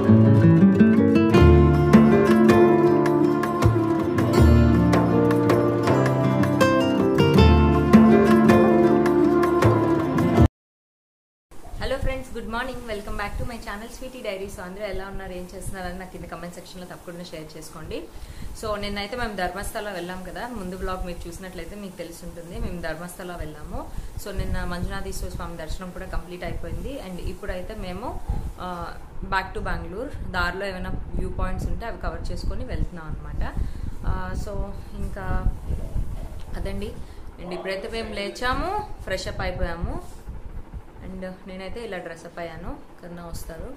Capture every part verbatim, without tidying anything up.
Good morning, welcome back to my channel sweety diaries. అందరూ ఎలా ఉన్నారు, ఏం చేస్తున్నారని నాకు కింద కమెంట్ సెక్షన్లో తప్పకుండా షేర్ చేసుకోండి. సో నిన్నైతే మేము ధర్మస్థల వెళ్ళాం కదా, ముందు బ్లాగ్ మీరు చూసినట్లయితే మీకు తెలిసి ఉంటుంది. మేము ధర్మస్థల వెళ్ళాము. సో నిన్న మంజునాథేశ్వర స్వామి దర్శనం కూడా కంప్లీట్ అయిపోయింది. అండ్ ఇప్పుడైతే మేము బ్యాక్ టు బెంగళూరు, దారిలో ఏమైనా వ్యూ పాయింట్స్ ఉంటే అవి కవర్ చేసుకొని వెళ్తున్నాం అనమాట. సో ఇంకా అదండి. అండ్ ఇప్పుడైతే మేము లేచాము, ఫ్రెష్ అప్ అయిపోయాము. అండ్ నేనైతే ఇలా డ్రెస్అప్ అయ్యాను. కన్నా వస్తారు.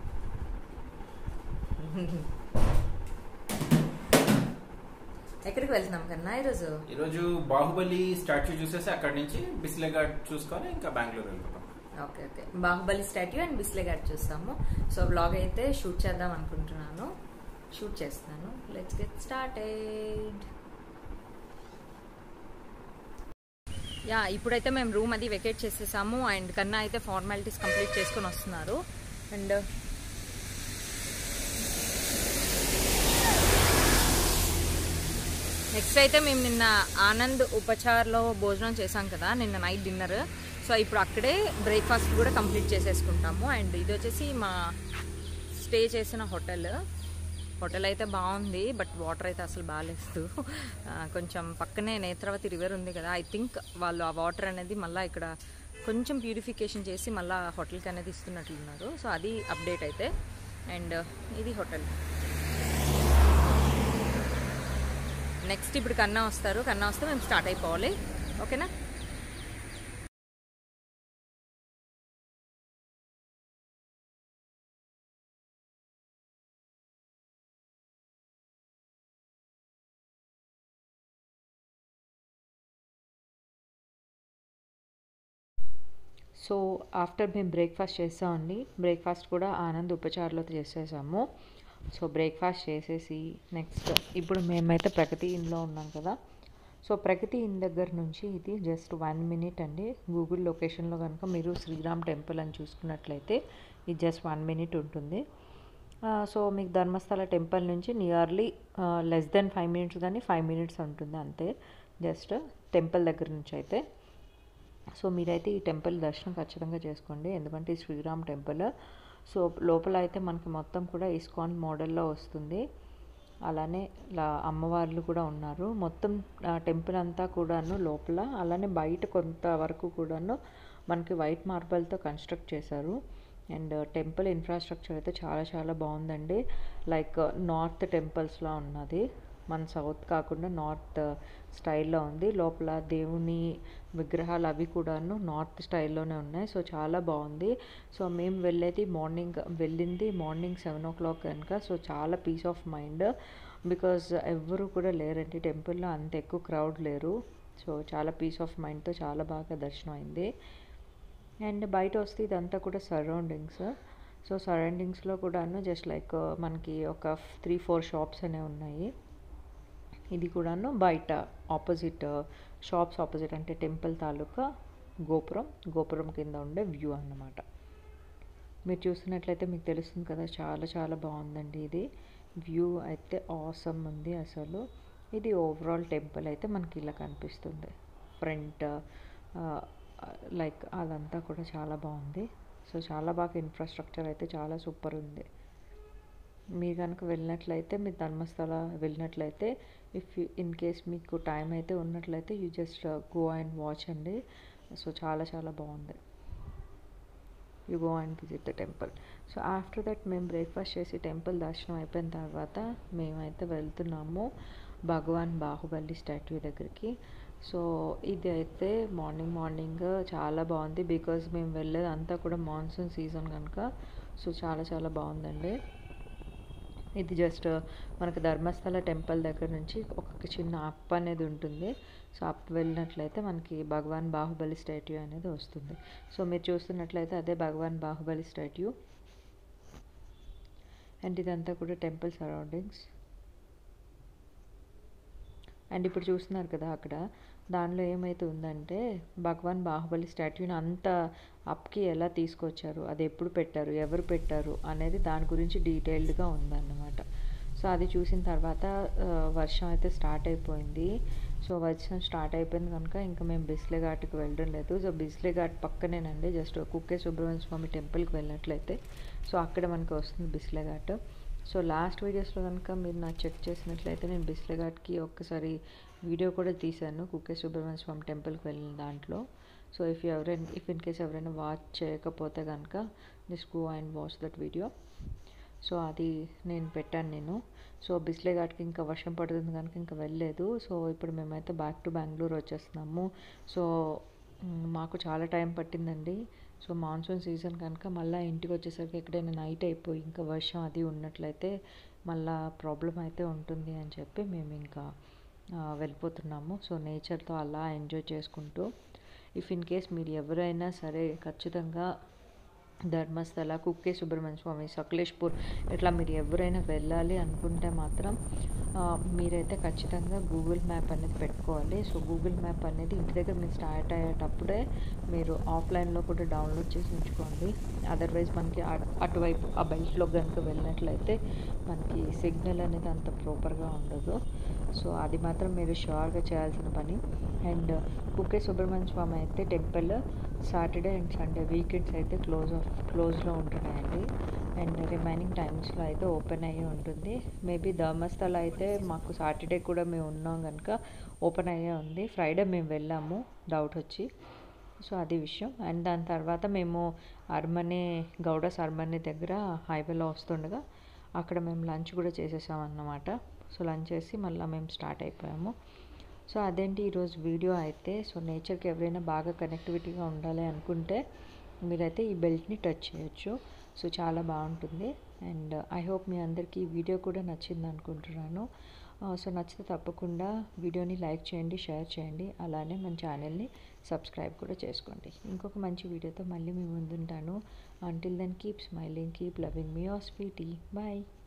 ఎక్కడికి వెళ్తున్నాం కన్నా ఈరోజు? ఈరోజు బాహుబలి స్టాచ్యూ చూసేసి అక్కడి నుంచి బిస్లే ఘాట్ చూసుకొని ఇంకా బెంగళూరు వెళ్తున్నాం. Okay okay Bahubali statue and Bisle Ghat చూస్తాము. సో బ్లాగ్ అయితే షూట్ చేద్దాం అనుకుంటున్నాను, షూట్ చేస్తాను. Let's get started. యా ఇప్పుడైతే మేము రూమ్ అది వెకేట్ చేసేసాము. అండ్ కన్నా అయితే ఫార్మాలిటీస్ కంప్లీట్ చేసుకొని వస్తున్నారు. అండ్ నెక్స్ట్ అయితే మేము నిన్న ఆనంద్ ఉపచార్లో భోజనం చేసాం కదా, నిన్న నైట్ డిన్నర్. సో ఇప్పుడు అక్కడే బ్రేక్ఫాస్ట్ కూడా కంప్లీట్ చేసేసుకుంటాము. అండ్ ఇది వచ్చేసి మా స్టే చేసిన హోటల్. హోటల్ అయితే బాగుంది, బట్ వాటర్ అయితే అసలు బాగాలేదు. కొంచెం పక్కనే నేత్రవతి రివర్ ఉంది కదా, ఐ థింక్ వాళ్ళు ఆ వాటర్ అనేది మళ్ళీ ఇక్కడ కొంచెం ప్యూరిఫికేషన్ చేసి మళ్ళీ హోటల్కి అనేది ఇస్తున్నట్లున్నారు. సో అది అప్డేట్ అయితే. అండ్ ఇది హోటల్. నెక్స్ట్ ఇప్పుడు కన్నా వస్తారు. కన్నా వస్తే మేము స్టార్ట్ అయిపోవాలి. ఓకేనా? సో ఆఫ్టర్ మేము బ్రేక్ఫాస్ట్ చేసామండి. బ్రేక్ఫాస్ట్ కూడా ఆనంద్ ఉపచార్లో చేసేసాము. సో బ్రేక్ఫాస్ట్ చేసేసి నెక్స్ట్ ఇప్పుడు మేమైతే ప్రగతి ఇన్లో ఉన్నాం కదా. సో ప్రగతి ఇన్ దగ్గర నుంచి ఇది జస్ట్ వన్ మినిట్ అండి. గూగుల్ లొకేషన్లో కనుక మీరు శ్రీరామ్ టెంపుల్ అని చూసుకున్నట్లయితే ఇది జస్ట్ వన్ మినిట్ ఉంటుంది. సో మీకు ధర్మస్థల టెంపుల్ నుంచి nearly less than five minutes కానీ ఫైవ్ మినిట్స్ ఉంటుంది అంతే, జస్ట్ టెంపుల్ దగ్గర నుంచి అయితే. సో మీరైతే ఈ టెంపుల్ దర్శనం ఖచ్చితంగా చేసుకోండి, ఎందుకంటే ఈ శ్రీరామ్ టెంపుల్. సో లోపల అయితే మనకి మొత్తం కూడా ఇస్కాన్ మోడల్లో వస్తుంది. అలానే అమ్మవార్లు కూడా ఉన్నారు. మొత్తం టెంపుల్ అంతా కూడాను లోపల, అలానే బయట కొంతవరకు కూడాను మనకి వైట్ మార్బల్తో కన్స్ట్రక్ట్ చేశారు. అండ్ టెంపుల్ ఇన్ఫ్రాస్ట్రక్చర్ అయితే చాలా చాలా బాగుందండి. లైక్ నార్త్ టెంపుల్స్లో ఉన్నది, మన సౌత్ కాకుండా నార్త్ స్టైల్లో ఉంది. లోపల దేవుని విగ్రహాలు అవి కూడాను నార్త్ స్టైల్లోనే ఉన్నాయి. సో చాలా బాగుంది. సో మేము వెళ్ళేది మార్నింగ్ వెళ్ళింది మార్నింగ్ సెవెన్ ఓ క్లాక్ కనుక. సో చాలా పీస్ ఆఫ్ మైండ్, బికాజ్ ఎవ్వరూ కూడా లేరండి టెంపుల్లో, అంత ఎక్కువ క్రౌడ్ లేరు. సో చాలా పీస్ ఆఫ్ మైండ్తో చాలా బాగా దర్శనం అయింది. అండ్ బయట వస్తే ఇదంతా కూడా సరౌండింగ్స్. సో సరౌండింగ్స్లో కూడాను జస్ట్ లైక్ మనకి ఒక త్రీ ఫోర్ షాప్స్ అనేవి ఉన్నాయి. ఇది కూడాను బయట ఆపోజిట్ షాప్స్ ఆపోజిట్ అంటే టెంపుల్ తాలూకా గోపురం గోపురం కింద ఉండే వ్యూ అన్నమాట. మీరు చూస్తున్నట్లయితే మీకు తెలుస్తుంది కదా, చాలా చాలా బాగుందండి. ఇది వ్యూ అయితే ఆసమ్ ఉంది అసలు. ఇది ఓవరాల్ టెంపుల్ అయితే మనకి ఇలా కనిపిస్తుంది. ఫ్రంట్ లైక్ అదంతా కూడా చాలా బాగుంది. సో చాలా బాగా ఇన్ఫ్రాస్ట్రక్చర్ అయితే చాలా సూపర్ ఉంది. మీరు కనుక వెళ్ళినట్లయితే, మీరు ధర్మస్థల వెళ్ళినట్లయితే, ఇఫ్ యూ ఇన్ కేస్ మీకు టైం అయితే ఉన్నట్లయితే you just go and watch అండి. సో చాలా చాలా బాగుంది. You go and visit the temple. So after that మేము బ్రేక్ఫాస్ట్ చేసి టెంపుల్ దర్శనం అయిపోయిన తర్వాత మేమైతే వెళ్తున్నాము భగవాన్ బాహుబలి స్టాట్యూ దగ్గరికి. సో ఇది అయితే మార్నింగ్ మార్నింగ్ చాలా బాగుంది, బికాజ్ మేము వెళ్ళేది అంతా కూడా మాన్సూన్ సీజన్ కనుక. సో చాలా చాలా బాగుందండి. ఇది జస్ట్ మనకు ధర్మస్థల టెంపుల్ దగ్గర నుంచి ఒక చిన్న అప్ అనేది ఉంటుంది. సో అప్ వెళ్ళినట్లయితే మనకి భగవాన్ బాహుబలి స్టాట్యూ అనేది వస్తుంది. సో మీరు చూస్తున్నట్లయితే అదే భగవాన్ బాహుబలి స్టాట్యూ. అండ్ ఇదంతా కూడా టెంపుల్ సరౌండింగ్స్. అండ్ ఇప్పుడు చూస్తున్నారు కదా, అక్కడ దానిలో ఏమైతే ఉందంటే భగవాన్ బాహుబలి స్టాట్యూని అంత అప్కి ఎలా తీసుకొచ్చారు, అది ఎప్పుడు పెట్టారు, ఎవరు పెట్టారు అనేది దాని గురించి డీటెయిల్డ్గా ఉందన్నమాట. సో అది చూసిన తర్వాత వర్షం అయితే స్టార్ట్ అయిపోయింది. సో వర్షం స్టార్ట్ అయిపోయింది కనుక ఇంకా మేము బిస్లే ఘాట్కి వెళ్ళడం లేదు. సో బిస్లే ఘాట్ పక్కనేనండి, జస్ట్ కుక్కే సుబ్రహ్మణ్య స్వామి టెంపుల్కి వెళ్ళినట్లయితే సో అక్కడ మనకి వస్తుంది బిస్లే ఘాట్. సో లాస్ట్ వీడియోస్లో కనుక మీరు నాకు చెక్ చేసినట్లయితే నేను బిస్లే ఘాట్కి ఒక్కసారి వీడియో కూడా తీశాను కుక్కే సుబ్రహ్మణ్య స్వామి టెంపుల్కి వెళ్ళిన దాంట్లో. సో ఇఫ్ ఎవరైనా ఇఫ్ ఇన్ కేస్ ఎవరైనా వాచ్ చేయకపోతే కనుక just go and watch that video. So అది నేను పెట్టాను నేను. సో బిస్లే ఘాట్కి ఇంకా వర్షం పడుతుంది కనుక ఇంకా వెళ్ళలేదు. సో ఇప్పుడు మేమైతే బ్యాక్ టు బెంగళూరు వచ్చేస్తున్నాము. సో మాకు చాలా టైం పట్టిందండి. సో మాన్సూన్ సీజన్ కనుక మళ్ళీ ఇంటికి వచ్చేసరికి ఎక్కడైనా నైట్ అయిపోయి ఇంకా వర్షం అది ఉన్నట్లయితే మళ్ళీ ప్రాబ్లం అయితే ఉంటుంది అని చెప్పి మేము ఇంకా వెళ్ళిపోతున్నాము. సో నేచర్తో అలా ఎంజాయ్ చేసుకుంటూ, ఇఫ్ ఇన్ కేస్ మీరు ఎవరైనా సరే ఖచ్చితంగా ధర్మస్థల, కుక్కే సుబ్రహ్మణ్య స్వామి, సకలేష్పూర్ ఇట్లా మీరు ఎవరైనా వెళ్ళాలి అనుకుంటే మాత్రం మీరైతే ఖచ్చితంగా గూగుల్ మ్యాప్ అనేది పెట్టుకోవాలి. సో గూగుల్ మ్యాప్ అనేది ఇంటి దగ్గర మీరు స్టార్ట్ అయ్యేటప్పుడే మీరు ఆఫ్లైన్లో కూడా డౌన్లోడ్ చేసి ఉంచుకోండి. అదర్వైజ్ మనకి అటువైపు ఆ బెల్ట్లో కనుక వెళ్ళినట్లయితే మనకి సిగ్నల్ అనేది అంత ప్రాపర్గా ఉండదు. సో అది మాత్రం మీరు షూర్గా చేయాల్సిన పని. అండ్ కుక్కే సుబ్రహ్మణ్య స్వామి అయితే temple Saturday and Sunday weekends అయితే క్లోజ్ ఆఫ్ క్లోజ్లో ఉంటున్నాయండి. అండ్ రిమైనింగ్ టైమ్స్లో అయితే ఓపెన్ అయ్యి ఉంటుంది. మేబీ ధర్మస్థల అయితే మాకు సాటర్డే కూడా మేము ఉన్నాం కనుక ఓపెన్ అయ్యే ఉంది. ఫ్రైడే మేము వెళ్ళాము డౌట్ వచ్చి. సో అది విషయం. అండ్ దాని తర్వాత మేము అరమనే గౌడస్ అరమనే దగ్గర హైవేలో వస్తుండగా అక్కడ మేము లంచ్ కూడా చేసేసాం అన్నమాట. సో లంచ్ చేసి మళ్ళీ మేము స్టార్ట్ అయిపోయాము. సో అదేంటి ఈరోజు వీడియో అయితే. సో నేచర్కి ఎవరైనా బాగా కనెక్టివిటీగా ఉండాలి అనుకుంటే మీరైతే ఈ బెల్ట్ని టచ్ చేయొచ్చు. సో చాలా బాగుంటుంది. అండ్ ఐ హోప్ మీ అందరికీ ఈ వీడియో కూడా నచ్చింది అనుకుంటున్నాను. సో నచ్చితే తప్పకుండా వీడియోని లైక్ చేయండి, షేర్ చేయండి, అలానే మన ఛానల్ని సబ్స్క్రైబ్ కూడా చేసుకోండి. ఇంకొక మంచి వీడియోతో మళ్ళీ మీ ముందుంటాను. Until then keep smiling, keep loving మీ యువర్ స్వీటీ. బాయ్.